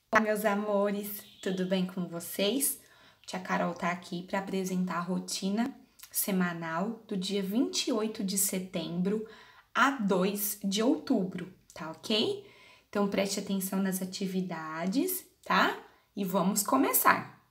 Olá, meus amores, tudo bem com vocês? Tia Carol tá aqui para apresentar a rotina semanal do dia 28 de setembro a 2 de outubro, tá ok? Então preste atenção nas atividades, tá? E vamos começar.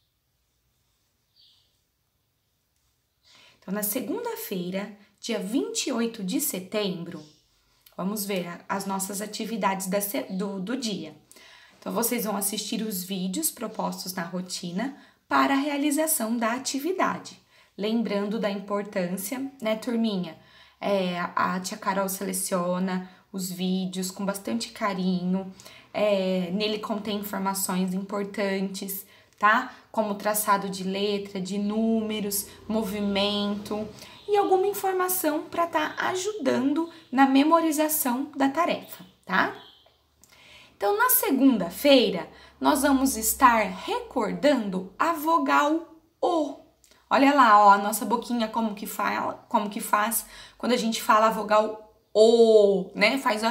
Então, na segunda-feira, dia 28 de setembro, vamos ver as nossas atividades do dia. Então, vocês vão assistir os vídeos propostos na rotina para a realização da atividade. Lembrando da importância, né, turminha? A tia Carol seleciona os vídeos com bastante carinho. Nele contém informações importantes, tá? Como traçado de letra, de números, movimento e alguma informação para estar ajudando na memorização da tarefa, tá? Então, na segunda-feira, nós vamos estar recordando a vogal O. Olha lá, ó, a nossa boquinha como que faz quando a gente fala a vogal O, né? Faz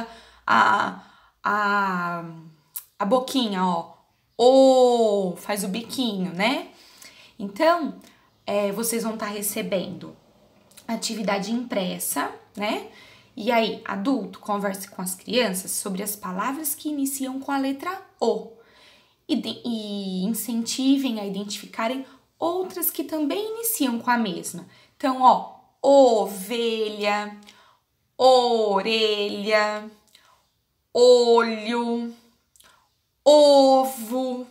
a boquinha, ó. O, faz o biquinho, né? Então, vocês vão estar recebendo atividade impressa, né? E aí, adulto, converse com as crianças sobre as palavras que iniciam com a letra O e incentivem a identificarem outras que também iniciam com a mesma. Então, ó, ovelha, orelha, olho, ovo,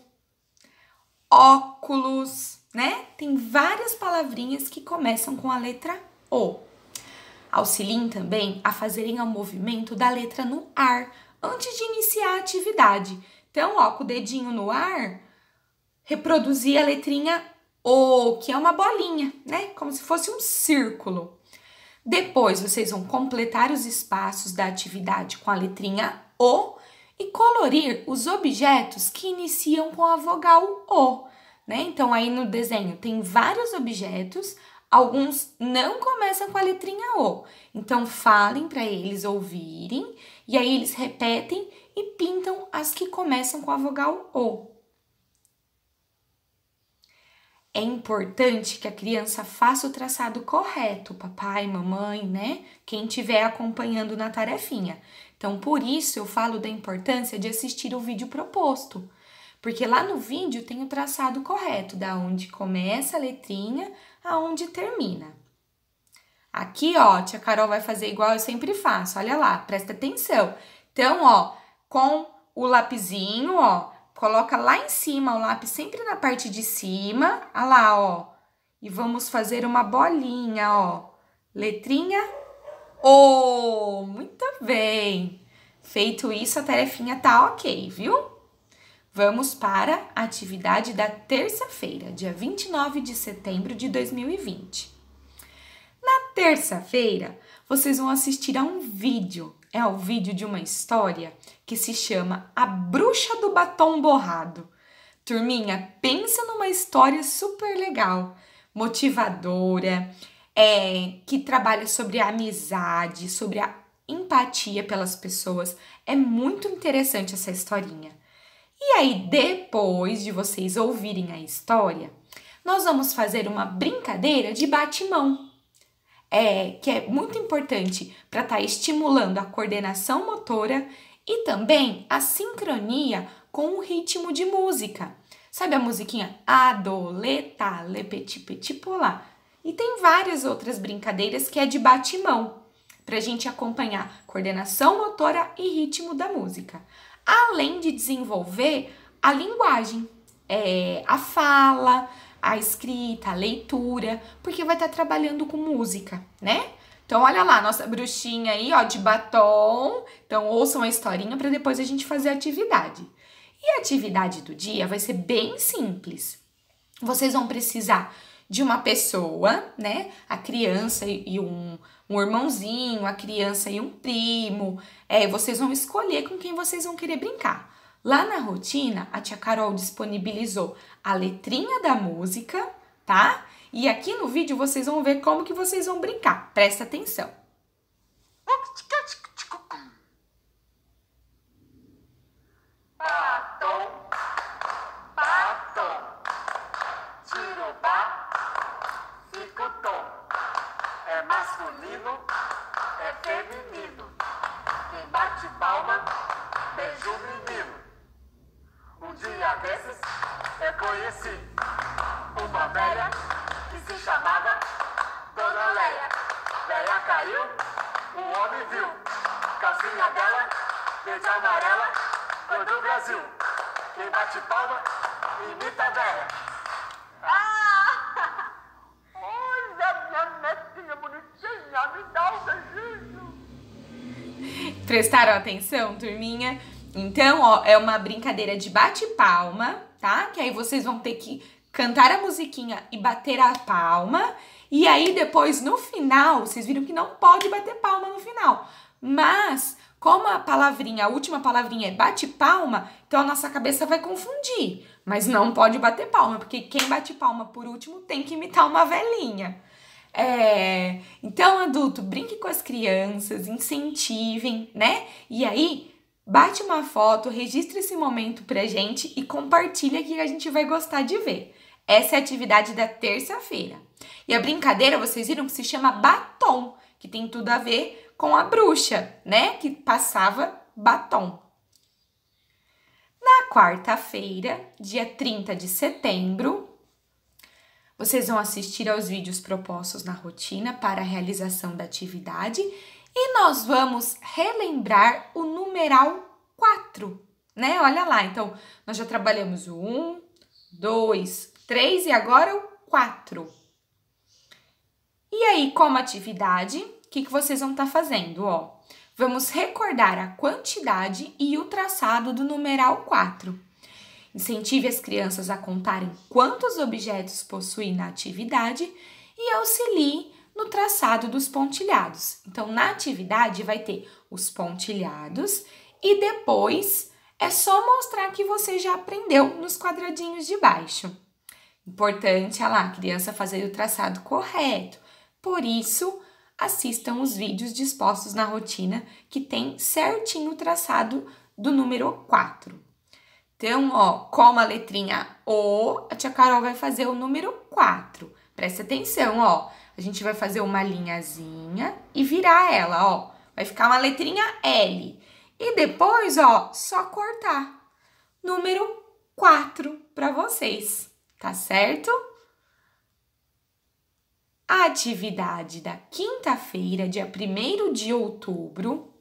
óculos, né? Tem várias palavrinhas que começam com a letra O. Auxiliem também a fazerem o movimento da letra no ar antes de iniciar a atividade. Então, ó, com o dedinho no ar, reproduzir a letrinha O, que é uma bolinha, né? Como se fosse um círculo. Depois, vocês vão completar os espaços da atividade com a letrinha O e colorir os objetos que iniciam com a vogal O, né? Então, aí no desenho tem vários objetos. Alguns não começam com a letrinha O, então falem para eles ouvirem e aí eles repetem e pintam as que começam com a vogal O. É importante que a criança faça o traçado correto, papai, mamãe, né? Quem estiver acompanhando na tarefinha. Então, por isso eu falo da importância de assistir o vídeo proposto. Porque lá no vídeo tem o traçado correto, da onde começa a letrinha, aonde termina. Aqui, ó, tia Carol vai fazer igual eu sempre faço, olha lá, presta atenção. Então, ó, com o lapisinho, ó, coloca lá em cima o lápis sempre na parte de cima, olha lá, ó. E vamos fazer uma bolinha, ó. Letrinha O, muito bem. Feito isso, a tarefinha tá ok, viu? Vamos para a atividade da terça-feira, dia 29 de setembro de 2020. Na terça-feira, vocês vão assistir a um vídeo. É o vídeo de uma história que se chama A Bruxa do Batom Borrado. Turminha, pensa numa história super legal, motivadora, que trabalha sobre a amizade, sobre a empatia pelas pessoas. É muito interessante essa historinha. E aí, depois de vocês ouvirem a história, nós vamos fazer uma brincadeira de bate-mão, que é muito importante para estar estimulando a coordenação motora e também a sincronia com o ritmo de música. Sabe a musiquinha Adoleta, Lepeti, Petit, Polá? E tem várias outras brincadeiras que é de bate-mão, para a gente acompanhar coordenação motora e ritmo da música. Além de desenvolver a linguagem, a fala, a escrita, a leitura, porque vai estar trabalhando com música, né? Então, olha lá, nossa bruxinha aí, ó, de batom. Então, ouçam a historinha para depois a gente fazer a atividade. E a atividade do dia vai ser bem simples. Vocês vão precisar de uma pessoa, né? A criança e um irmãozinho, a criança e um primo. Vocês vão escolher com quem vocês vão querer brincar. Lá na rotina, a tia Carol disponibilizou a letrinha da música, tá? E aqui no vídeo vocês vão ver como que vocês vão brincar. Presta atenção. Batom. feminino. Quem bate palma, beija o menino. Um dia desses, eu conheci uma velha que se chamava Dona Leia. Leia caiu, o homem viu. Calcinha dela, verde e amarela, cor do Brasil. Quem bate palma, imita a velha. Olha minha netinha bonitinha, me dá um beijinho. Prestaram atenção, turminha? Então, ó, é uma brincadeira de bate-palma, tá? Que aí vocês vão ter que cantar a musiquinha e bater a palma. E aí, depois, no final, vocês viram que não pode bater palma no final. Mas, como a palavrinha, a última palavrinha é bate-palma, então a nossa cabeça vai confundir. Mas não pode bater palma, porque quem bate palma por último tem que imitar uma velhinha. Então, adulto, brinque com as crianças, incentivem, né? E aí, bate uma foto, registra esse momento pra gente e compartilha que a gente vai gostar de ver. Essa é a atividade da terça-feira. E a brincadeira, vocês viram que se chama batom, que tem tudo a ver com a bruxa, né? Que passava batom. Na quarta-feira, dia 30 de setembro, vocês vão assistir aos vídeos propostos na rotina para a realização da atividade e nós vamos relembrar o numeral 4, né? Olha lá, então, nós já trabalhamos o 1, 2, 3 e agora o 4. E aí, como atividade, o que vocês vão estar fazendo? Ó, vamos recordar a quantidade e o traçado do numeral 4. Incentive as crianças a contarem quantos objetos possuem na atividade e auxilie no traçado dos pontilhados. Então, na atividade vai ter os pontilhados e depois é só mostrar que você já aprendeu nos quadradinhos de baixo. Importante, olha lá, a criança fazer o traçado correto. Por isso, assistam os vídeos dispostos na rotina que tem certinho o traçado do número 4. Então, ó, como a letrinha O, a tia Carol vai fazer o número 4. Presta atenção, ó. A gente vai fazer uma linhazinha e virar ela, ó. Vai ficar uma letrinha L. E depois, ó, só cortar. Número 4 para vocês, tá certo? A atividade da quinta-feira, dia 1º de outubro,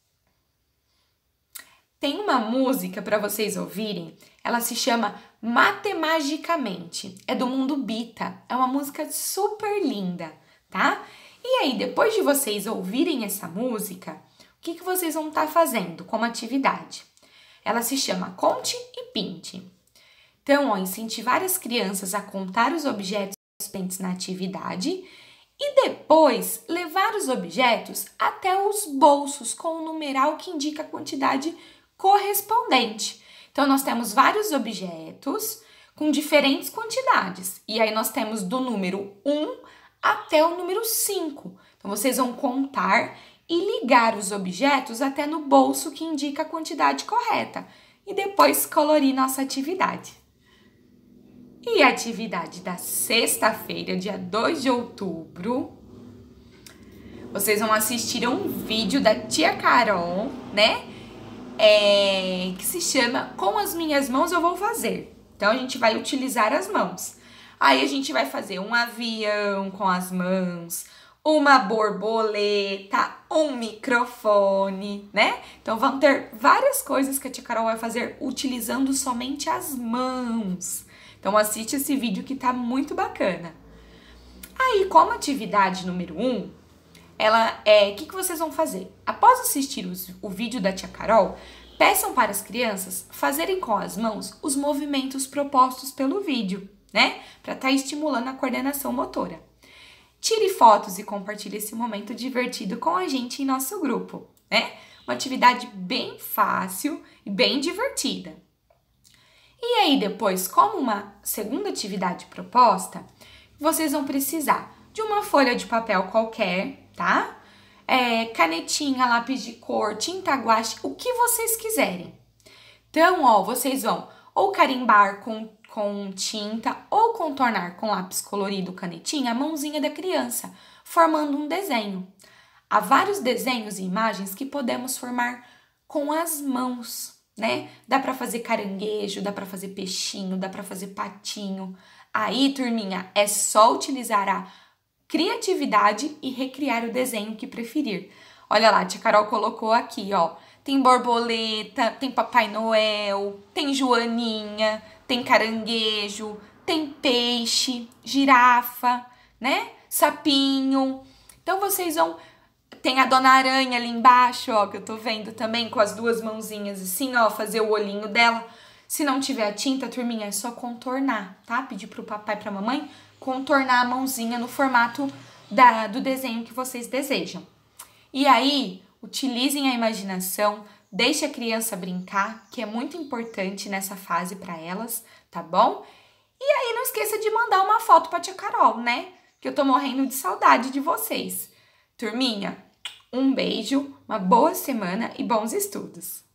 tem uma música para vocês ouvirem. Ela se chama Matemagicamente. É do Mundo Bita. É uma música super linda, tá? E aí, depois de vocês ouvirem essa música, o que vocês vão estar fazendo como atividade? Ela se chama Conte e Pinte. Então, ó, incentivar as crianças a contar os objetos presentes na atividade e depois levar os objetos até os bolsos com o numeral que indica a quantidade correspondente. Então, nós temos vários objetos com diferentes quantidades. E aí, nós temos do número 1 até o número 5. Então, vocês vão contar e ligar os objetos até no bolso que indica a quantidade correta. E depois colorir nossa atividade. E a atividade da sexta-feira, dia 2 de outubro, vocês vão assistir a um vídeo da tia Carol, né? Que se chama Com as Minhas Mãos Eu Vou Fazer. Então, a gente vai utilizar as mãos. Aí, a gente vai fazer um avião com as mãos, uma borboleta, um microfone, né? Então, vão ter várias coisas que a tia Carol vai fazer utilizando somente as mãos. Então, assiste esse vídeo que tá muito bacana. Aí, como atividade número 1, o que vocês vão fazer? Após assistir o vídeo da tia Carol, peçam para as crianças fazerem com as mãos os movimentos propostos pelo vídeo, né? Para estar estimulando a coordenação motora. Tire fotos e compartilhe esse momento divertido com a gente em nosso grupo, né? Uma atividade bem fácil e bem divertida. E aí, depois, como uma segunda atividade proposta, vocês vão precisar de uma folha de papel qualquer, tá? Canetinha, lápis de cor, tinta guache, o que vocês quiserem. Então, ó, vocês vão ou carimbar com tinta ou contornar com lápis colorido, canetinha, a mãozinha da criança, formando um desenho. Há vários desenhos e imagens que podemos formar com as mãos, né? Dá para fazer caranguejo, dá para fazer peixinho, dá para fazer patinho. Aí, turminha, é só utilizar a criatividade e recriar o desenho que preferir. Olha lá, a tia Carol colocou aqui, ó. Tem borboleta, tem Papai Noel, tem joaninha, tem caranguejo, tem peixe, girafa, né? Sapinho. Então, vocês vão... Tem a Dona Aranha ali embaixo, ó, que eu tô vendo também, com as duas mãozinhas assim, ó, fazer o olhinho dela. Se não tiver a tinta, turminha, é só contornar, tá? Pedir pro papai e pra mamãe contornar a mãozinha no formato do desenho que vocês desejam. E aí, utilizem a imaginação, deixe a criança brincar, que é muito importante nessa fase para elas, tá bom? E aí, não esqueça de mandar uma foto pra tia Carol, né? Que eu tô morrendo de saudade de vocês. Turminha, um beijo, uma boa semana e bons estudos!